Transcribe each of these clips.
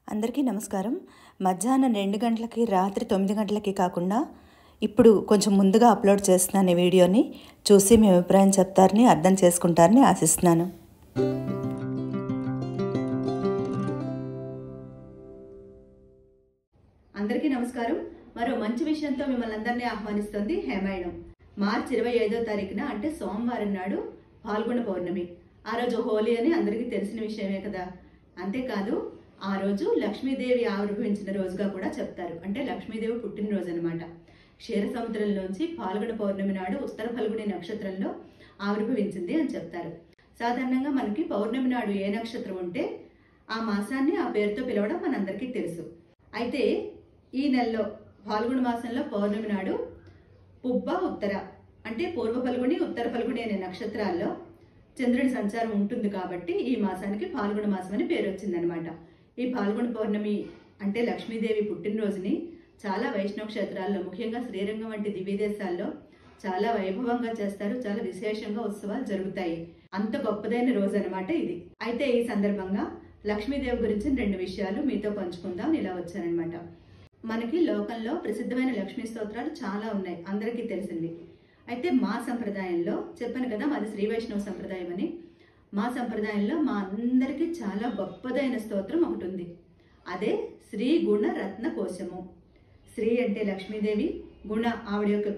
అందరికీ నమస్కారం. మధ్యాహ్నం 2 గంటలకి, రాత్రి 9 గంటలకి కాకుండా ఇప్పుడు కొంచెం ముందుగా అప్లోడ్ చేస్తున్నాను ఈ వీడియోని. చూసి మీ అభిప్రాయం చెప్తారని, అర్థం చేసుకుంటారని ఆశిస్తున్నాను. అందరికీ నమస్కారం. మరో మంచి విషయంతో మిమ్మల్ని అందరినీ ఆహ్వానిస్తుంది హేమాయణం. మార్చి 25వ తారీఖున అంటే సోమవారం నాడు పాల్గొన పౌర్ణమి. ఆ రోజు హోలీ అని అందరికీ తెలిసిన విషయమే కదా. అంతేకాదు ఆ రోజు లక్ష్మీదేవి ఆవిర్భవించిన రోజుగా కూడా చెప్తారు. అంటే లక్ష్మీదేవి పుట్టినరోజు అనమాట. క్షీర సముద్రంలోంచి పాల్గొన పౌర్ణమి నాడు ఉత్తర ఫల్గుని నక్షత్రంలో ఆవిర్భవించింది అని చెప్తారు. సాధారణంగా మనకి పౌర్ణమి నాడు ఏ నక్షత్రం ఉంటే ఆ మాసాన్ని ఆ పేరుతో పిలవడం మనందరికీ తెలుసు. అయితే ఈ నెలలో ఫాల్గుణ మాసంలో పౌర్ణమి నాడు పుబ్బ ఉత్తర అంటే పూర్వ ఫల్గుని ఉత్తర ఫల్గుని అనే నక్షత్రాల్లో చంద్రుని సంచారం ఉంటుంది కాబట్టి ఈ మాసానికి ఫాల్గుణ మాసం అని పేరు వచ్చిందనమాట. ఈ ఫాల్గుణ పౌర్ణమి అంటే లక్ష్మీదేవి పుట్టినరోజుని చాలా వైష్ణవ క్షేత్రాల్లో, ముఖ్యంగా శ్రీరంగం వంటి దివ్యదేశాల్లో చాలా వైభవంగా చేస్తారు. చాలా విశేషంగా ఉత్సవాలు జరుగుతాయి. అంత గొప్పదైన రోజు అనమాట ఇది. అయితే ఈ సందర్భంగా లక్ష్మీదేవి గురించి 2 విషయాలు మీతో పంచుకుందాం ఇలా వచ్చానమాట. మనకి లోకంలో ప్రసిద్ధమైన లక్ష్మీ స్తోత్రాలు చాలా ఉన్నాయి, అందరికీ తెలిసింది. అయితే మా సంప్రదాయంలో చెప్పాను కదా, మాది శ్రీ వైష్ణవ సంప్రదాయం అని. మా సంప్రదాయంలో మా అందరికీ చాలా గొప్పదైన స్తోత్రం ఒకటి ఉంది. అదే శ్రీ గుణ రత్న కోశము. శ్రీ అంటే లక్ష్మీదేవి, గుణ ఆవిడ యొక్క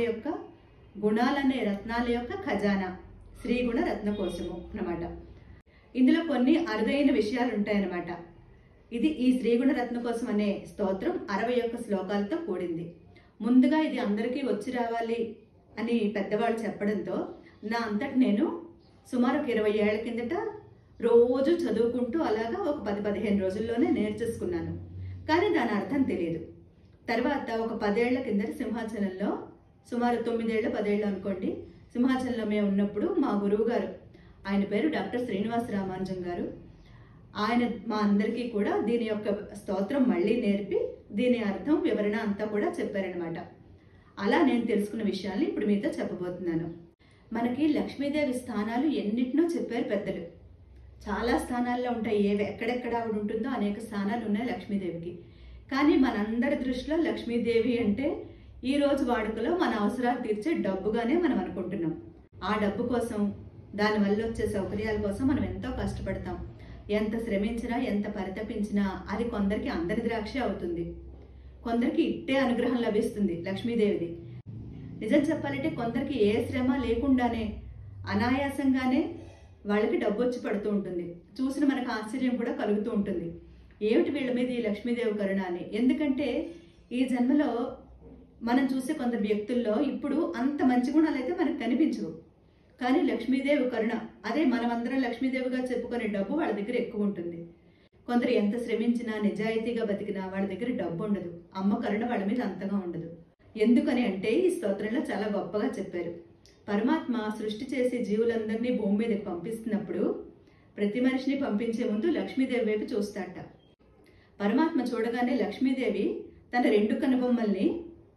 గుణాలనే రత్నాల యొక్క ఖజానా, శ్రీ గుణ రత్న కోశము అన్నమాట. ఇందులో కొన్ని అరుదైన విషయాలు ఉంటాయన్నమాట. ఈ శ్రీగుణ రత్న కోసం అనే స్తోత్రం 61 శ్లోకాలతో కూడింది. ముందుగా ఇది అందరికీ వచ్చి రావాలి అని పెద్దవాళ్ళు చెప్పడంతో నా అంతటి నేను సుమారు 20 ఏళ్ల కిందట రోజు చదువుకుంటూ అలాగా ఒక 10-15 రోజుల్లోనే నేర్చేసుకున్నాను. కానీ దాని అర్థం తెలియదు. తర్వాత ఒక 10 ఏళ్ల కిందట సింహాచలంలో, సుమారు 9 ఏళ్ళు 10 ఏళ్ళు అనుకోండి, సింహాచలంలో మేము ఉన్నప్పుడు మా గురువు గారు, ఆయన పేరు డాక్టర్ శ్రీనివాస రామానుజం గారు, ఆయన మా అందరికీ కూడా దీని యొక్క స్తోత్రం మళ్ళీ నేర్పి దీని అర్థం వివరణ అంతా కూడా చెప్పారనమాట. అలా నేను తెలుసుకున్న విషయాల్ని ఇప్పుడు మీతో చెప్పబోతున్నాను. మనకి లక్ష్మీదేవి స్థానాలు ఎన్నిటినో చెప్పారు పెద్దలు. చాలా స్థానాల్లో ఉంటాయి. ఎక్కడెక్కడ ఆవిడ ఉంటుందో అనేక స్థానాలు ఉన్నాయి లక్ష్మీదేవికి. కానీ మనందరి దృష్టిలో లక్ష్మీదేవి అంటే ఈ రోజు వాడుకలో మన అవసరాలు తీర్చే డబ్బుగానే మనం అనుకుంటున్నాం. ఆ డబ్బు కోసం, దానివల్ల వచ్చే సౌకర్యాల కోసం మనం ఎంతో కష్టపడతాం. ఎంత శ్రమించినా, ఎంత పరితపించినా అది కొందరికి అందరి ద్రాక్ష అవుతుంది. కొందరికి ఇట్టే అనుగ్రహం లభిస్తుంది లక్ష్మీదేవిది. నిజం చెప్పాలంటే కొందరికి ఏ శ్రమ లేకుండానే అనాయాసంగానే వాళ్ళకి డబ్బు వచ్చి పడుతూ ఉంటుంది. చూసిన మనకు ఆశ్చర్యం కూడా కలుగుతూ ఉంటుంది. ఏమిటి వీళ్ళ మీద ఈ లక్ష్మీదేవి కరుణ అని. ఎందుకంటే ఈ జన్మలో మనం చూసే కొందరు వ్యక్తుల్లో ఇప్పుడు అంత మంచి గుణాలు అయితే మనకు కనిపించవు. కానీ లక్ష్మీదేవి కరుణ, అదే మనమందరం లక్ష్మీదేవిగా చెప్పుకునే డబ్బు వాళ్ళ దగ్గర ఎక్కువ ఉంటుంది. కొందరు ఎంత శ్రమించినా, నిజాయితీగా బతికినా వాళ్ళ దగ్గర డబ్బు ఉండదు. అమ్మ కరుణ వాళ్ళ మీద అంతగా ఉండదు. ఎందుకని అంటే ఈ స్తోత్రంలో చాలా గొప్పగా చెప్పారు. పరమాత్మ సృష్టి చేసి జీవులందరినీ భూమి మీదకి పంపిస్తున్నప్పుడు ప్రతి మనిషిని పంపించే ముందు లక్ష్మీదేవి వైపు చూస్తాట. పరమాత్మ చూడగానే లక్ష్మీదేవి తన 2 కనుబొమ్మల్ని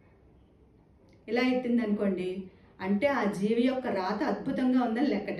ఇలా ఎత్తింది అనుకోండి, అంటే ఆ జీవి యొక్క రాత అద్భుతంగా ఉందని లెక్కట.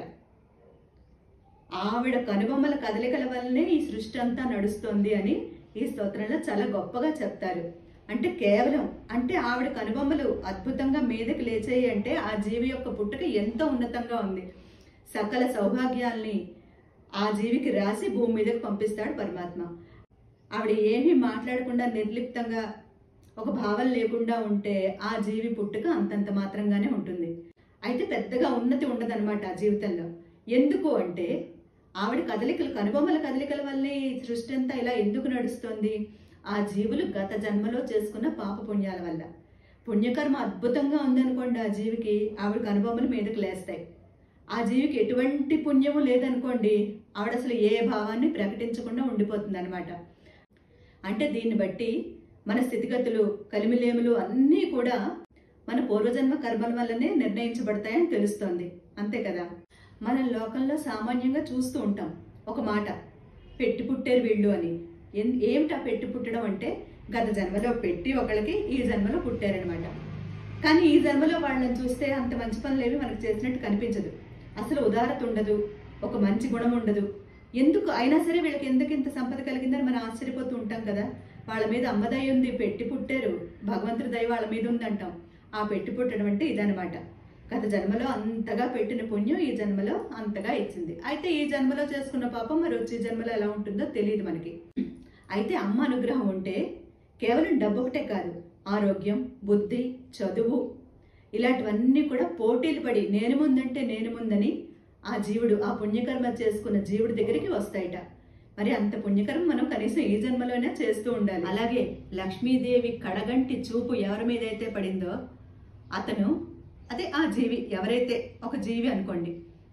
ఆవిడ కనుబొమ్మల కదలికల వల్లనే ఈ సృష్టి అంతా నడుస్తుంది అని ఈ స్తోత్రంలో చాలా గొప్పగా చెప్తారు. అంటే కేవలం అంటే ఆవిడ కనుబొమ్మలు అద్భుతంగా మీదకి లేచాయి అంటే ఆ జీవి యొక్క పుట్టుక ఎంతో ఉన్నతంగా ఉంది. సకల సౌభాగ్యాల్ని ఆ జీవికి రాసి భూమి మీదకి పంపిస్తాడు పరమాత్మ. ఆవిడ ఏమీ మాట్లాడకుండా నిర్లిప్తంగా ఒక భావం లేకుండా ఉంటే ఆ జీవి పుట్టుక అంతంత మాత్రంగానే ఉంటుంది. అయితే పెద్దగా ఉన్నతి ఉండదన్నమాట ఆ జీవితంలో. ఎందుకు అంటే ఆవిడ కనుబొమ్మల కదలికల వల్లే ఈ సృష్టి అంతా ఇలా ఎందుకు నడుస్తుంది? ఆ జీవులు గత జన్మలో చేసుకున్న పాప పుణ్యాల వల్ల. పుణ్యకర్మ అద్భుతంగా ఉందనుకోండి, ఆ జీవికి ఆవిడ కనుబొమ్మలు మీదకి లేస్తాయి. ఆ జీవికి ఎటువంటి పుణ్యము లేదనుకోండి, ఆవిడ అసలు ఏ భావాన్ని ప్రకటించకుండా ఉండిపోతుంది అనమాట. అంటే దీన్ని బట్టి మన స్థితిగతులు, కలిమిలేములు అన్నీ కూడా మన పూర్వజన్మ కర్మల వల్లనే నిర్ణయించబడతాయని తెలుస్తోంది. అంతే కదా. మన లోకంలో సామాన్యంగా చూస్తూ ఉంటాం ఒక మాట, పెట్టి పుట్టారు వీళ్ళు అని. ఏమిటా పెట్టి పుట్టడం అంటే గత జన్మలో పెట్టి ఒకళ్ళకి ఈ జన్మలో పుట్టారనమాట. కానీ ఈ జన్మలో వాళ్ళని చూస్తే అంత మంచి పనులు ఏవి మనకు చేసినట్టు కనిపించదు. అసలు ఉదారత ఉండదు, ఒక మంచి గుణం ఉండదు. ఎందుకు అయినా సరే వీళ్ళకి ఎందుకు ఇంత సంపద కలిగిందని మనం ఆశ్చర్యపోతూ ఉంటాం కదా. వాళ్ళ మీద అమ్మ దయ ఉంది, పెట్టి పుట్టారు, భగవంతుడి దయ వాళ్ళ మీద ఉందంటాం. ఆ పెట్టి పుట్టడం అంటే ఇదనమాట. గత జన్మలో అంతగా పెట్టిన పుణ్యం ఈ జన్మలో అంతగా ఇచ్చింది. అయితే ఈ జన్మలో చేసుకున్న పాపం మరి వచ్చే జన్మలో ఎలా ఉంటుందో తెలియదు మనకి. అయితే అమ్మ అనుగ్రహం ఉంటే కేవలం డబ్బు ఒకటే కాదు, ఆరోగ్యం, బుద్ధి, చదువు ఇలాంటివన్నీ కూడా పోటీలు పడి నేను ముందంటే నేను ముందని ఆ జీవుడు, ఆ పుణ్యకర్మ చేసుకున్న జీవుడి దగ్గరికి వస్తాయిట. మరి అంత పుణ్యకర్మ మనం కనీసం ఈ జన్మలోనే చేస్తూ ఉండాలి. అలాగే లక్ష్మీదేవి కడగంటి చూపు ఎవరి మీద అయితే పడిందో అతను, అదే ఆ జీవి, ఎవరైతే ఒక జీవి అనుకోండి,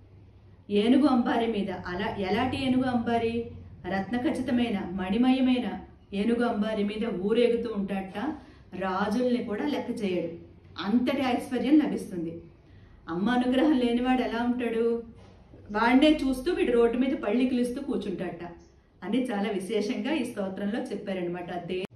ఏనుగు అంబారి మీద, అలా ఎలాంటి ఏనుగు అంబారి, రత్న ఖచ్చితమైన మణిమయమైన ఏనుగు అంబారి మీద ఊరేగుతూ ఉంటాడట. రాజుల్ని కూడా లెక్క చేయడు, అంతటి ఐశ్వర్యం లభిస్తుంది. అమ్మ అనుగ్రహం లేనివాడు ఎలా ఉంటాడు, వాడినే చూస్తూ వీడు రోడ్డు మీద పళ్ళికిలుస్తూ కూర్చుంటాడట అని చాలా విశేషంగా ఈ స్తోత్రంలో చెప్పారనమాట.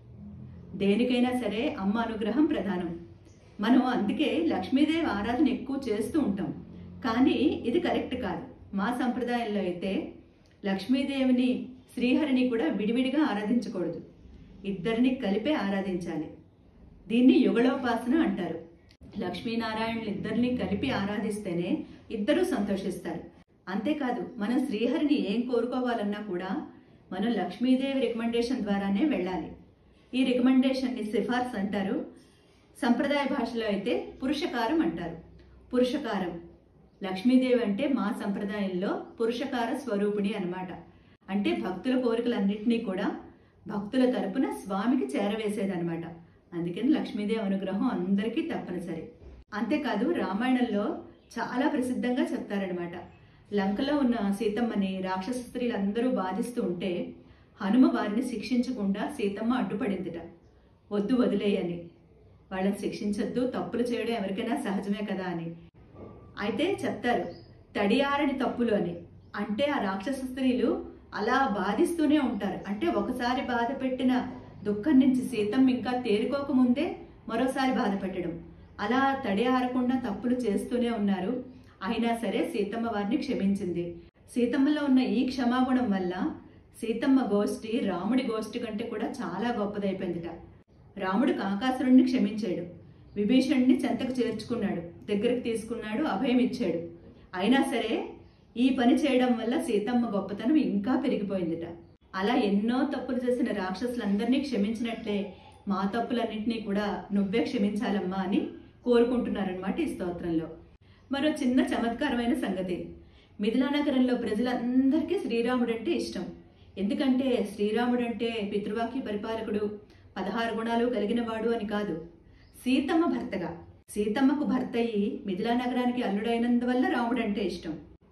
దేనికైనా సరే అమ్మ అనుగ్రహం ప్రధానం. మనం అందుకే లక్ష్మీదేవి ఆరాధన ఎక్కువ చేస్తూ ఉంటాం, కానీ ఇది కరెక్ట్ కాదు. మా సంప్రదాయంలో అయితే లక్ష్మీదేవిని శ్రీహరిని కూడా విడివిడిగా ఆరాధించకూడదు, ఇద్దరిని కలిపే ఆరాధించాలి. దీన్ని యుగళోపాసన అంటారు. లక్ష్మీనారాయణులు ఇద్దరిని కలిపి ఆరాధిస్తేనే ఇద్దరూ సంతోషిస్తారు. అంతేకాదు మనం శ్రీహరిని ఏం కోరుకోవాలన్నా కూడా మనం లక్ష్మీదేవి రికమెండేషన్ ద్వారానే వెళ్ళాలి. ఈ రికమెండేషన్ని సిఫార్సు అంటారు. సంప్రదాయ భాషలో అయితే పురుషకారం అంటారు. పురుషకారం, లక్ష్మీదేవి అంటే మా సంప్రదాయంలో పురుషకార స్వరూపిణి అన్నమాట. అంటే భక్తుల కోరికలన్నింటినీ కూడా భక్తుల తరపున స్వామికి చేరవేసేదనమాట. అందుకని లక్ష్మీదేవి అనుగ్రహం అందరికీ తప్పనిసరి. అంతేకాదు రామాయణంలో చాలా ప్రసిద్ధంగా చెప్తారనమాట. లంకలో ఉన్న సీతమ్మని రాక్షస స్త్రీలందరూ బాధిస్తూ ఉంటే హనుమ వారిని శిక్షించకుండా సీతమ్మ అడ్డుపడిందిట. వద్దు, వదిలేయని, వాళ్ళని శిక్షించొద్దు, తప్పులు చేయడం ఎవరికైనా సహజమే కదా అని. అయితే చెప్తారు తడియారని తప్పులు అని. అంటే ఆ రాక్షస స్త్రీలు అలా బాధిస్తూనే ఉంటారు. అంటే ఒకసారి బాధ పెట్టిన దుఃఖం నుంచి సీతమ్మ ఇంకా తేరుకోకముందే మరోసారి బాధ పెట్టడం, అలా తడి ఆరకుండా తప్పులు చేస్తూనే ఉన్నారు. అయినా సరే సీతమ్మ వారిని క్షమించింది. సీతమ్మలో ఉన్న ఈ క్షమాగుణం వల్ల సీతమ్మ గోష్ఠి రాముడి గోష్ఠి కంటే కూడా చాలా గొప్పదైపోయిందిట. రాముడు కాకాసురుణ్ణి క్షమించాడు, విభీషణుడిని చెంతకు చేర్చుకున్నాడు, దగ్గరికి తీసుకున్నాడు, అభయం ఇచ్చాడు. అయినా సరే ఈ పని చేయడం వల్ల సీతమ్మ గొప్పతనం ఇంకా పెరిగిపోయిందిట. అలా ఎన్నో తప్పులు చేసిన రాక్షసులందరినీ క్షమించినట్లే మా తప్పులన్నింటినీ కూడా నువ్వే క్షమించాలమ్మా అని కోరుకుంటున్నారనమాట ఈ స్తోత్రంలో. మరో చిన్న చమత్కారమైన సంగతి, మిథిలానగరంలో ప్రజలందరికీ శ్రీరాముడు అంటే ఇష్టం. ఎందుకంటే శ్రీరాముడు అంటే పితృవాక్య పరిపాలకుడు, 16 గుణాలు కలిగిన వాడు అని కాదు, సీతమ్మ భర్తగా, సీతమ్మకు భర్త అయ్యి మిథిలానగరానికి అల్లుడైనందువల్ల రాముడు అంటే ఇష్టం.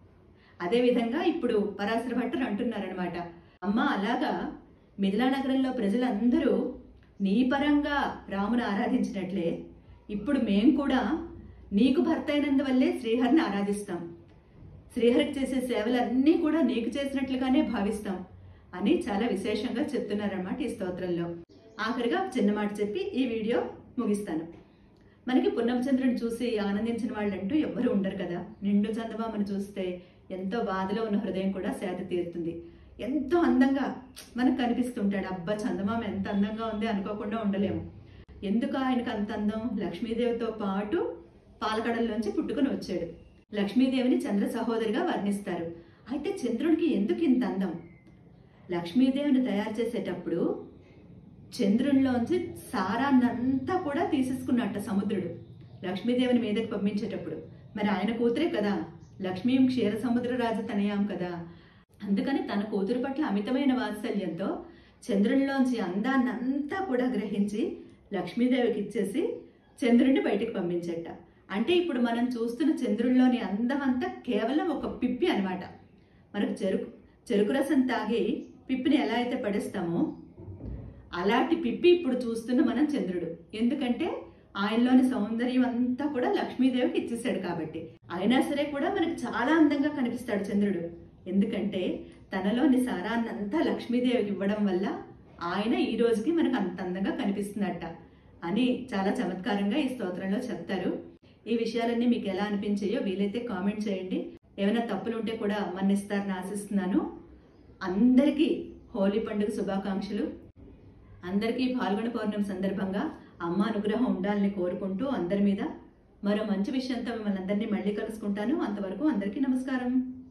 అదేవిధంగా ఇప్పుడు పరాశర భట్టర్ అంటున్నారనమాట, అమ్మ అలాగా మిథిలానగరంలో ప్రజలందరూ నీ పరంగా రాముని ఆరాధించినట్లే ఇప్పుడు మేం కూడా నీకు భర్త అయినందువల్లే శ్రీహరిని ఆరాధిస్తాం, శ్రీహరికి చేసే సేవలన్నీ కూడా నీకు చేసినట్లుగానే భావిస్తాం అని చాలా విశేషంగా చెప్తున్నారన్నమాట ఈ స్తోత్రంలో. ఆఖరిగా చిన్న మాట చెప్పి ఈ వీడియో ముగిస్తాను. మనకి పున్నమచంద్రుని చూసి ఆనందించిన వాళ్ళంటూ ఎవ్వరూ ఉండరు కదా. నిండు చందమామను చూస్తే ఎంతో బాధలో ఉన్న హృదయం కూడా సేద తీరుతుంది. ఎంతో అందంగా మనకు కనిపిస్తుంటాడు. అబ్బా చందమామ ఎంత అందంగా ఉంది అనుకోకుండా ఉండలేము. ఎందుకు ఆయనకు అంత అందం? లక్ష్మీదేవితో పాటు పాలకడల్లోంచి పుట్టుకొని వచ్చాడు. లక్ష్మీదేవిని చంద్ర సహోదరిగా వర్ణిస్తారు. అయితే చంద్రుడికి ఎందుకు ఇంత అందం? లక్ష్మీదేవిని తయారు చేసేటప్పుడు చంద్రునిలోంచి సారాన్నంతా కూడా తీసేసుకున్నట్ట సముద్రుడు లక్ష్మీదేవిని మీదకి పంపించేటప్పుడు. మరి ఆయన కూతురే కదా, లక్ష్మీ క్షీర సముద్ర రాజ తనయాం కదా. అందుకని తన కూతురు పట్ల అమితమైన వాత్సల్యంతో చంద్రునిలోంచి అందాన్నంతా కూడా గ్రహించి లక్ష్మీదేవికి ఇచ్చేసి చంద్రుడిని బయటికి పంపించేట. అంటే ఇప్పుడు మనం చూస్తున్న చంద్రుడిలోని అందం అంతా కేవలం ఒక పిప్పి అనమాట. మనకు చెరుకు రసం తాగి పిప్పిని ఎలా అయితే పడేస్తామో అలాంటి పిప్పి ఇప్పుడు చూస్తున్న మనం చంద్రుడు. ఎందుకంటే ఆయనలోని సౌందర్యం అంతా కూడా లక్ష్మీదేవికి ఇచ్చేసాడు కాబట్టి. అయినా సరే కూడా మనకు చాలా అందంగా కనిపిస్తాడు చంద్రుడు. ఎందుకంటే తనలోని సారాన్నంతా లక్ష్మీదేవికి ఇవ్వడం వల్ల ఆయన ఈ రోజుకి మనకు అంత అందంగా కనిపిస్తున్నట్ట అని చాలా చమత్కారంగా ఈ స్తోత్రంలో చెప్తారు. ఈ విషయాలన్నీ మీకు ఎలా అనిపించాయో వీలైతే కామెంట్ చేయండి. ఏమైనా తప్పులు ఉంటే కూడా మన్నిస్తారని ఆశిస్తున్నాను. అందరికీ హోలీ పండుగ శుభాకాంక్షలు. అందరికీ పాల్గొన పౌర్ణమి సందర్భంగా అమ్మ అనుగ్రహం ఉండాలని కోరుకుంటూ అందరి మీద మరో మంచి విషయంతో మిమ్మల్ని అందరినీ మళ్ళీ కలుసుకుంటాను. అంతవరకు అందరికీ నమస్కారం.